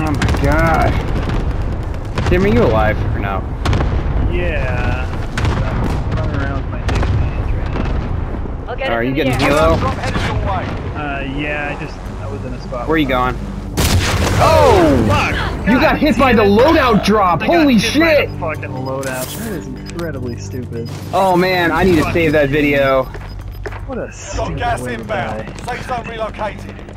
Oh my god. Tim, are you alive or no? Yeah. I'm running around with my dick in my hands right now. Are you getting helo? Yeah, I was in a spot. Where are you going? Oh! Fuck! You got hit by the loadout drop! Holy shit! Fucking loadout. That is incredibly stupid. Oh man, I need to save that video. What a stupid way to die. Safe zone relocated.